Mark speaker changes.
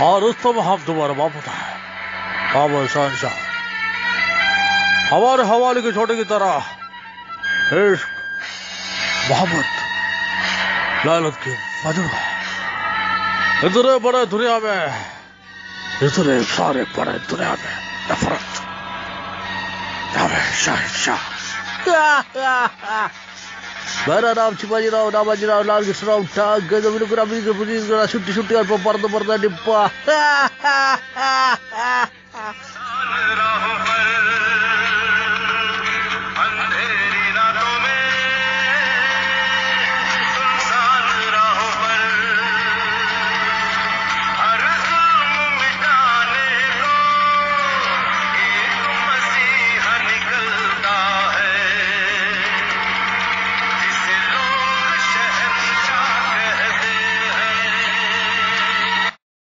Speaker 1: और रुस्तम हम तुम्हारा बाप होता है, बाबर शहनशाह। हमारे हवाले के छोटे की तरह इश्क, मोहब्बत, लालत की मजनू इतने बड़े दुनिया में, इतने सारे बड़े दुनिया में नफरत। शहनशाह। मेरा नाम शिवाजी राव, नामाजी राव, लाल कृष्ण राव ठाक, छुट्टी छुट्टी और पर्दा डिब्बा।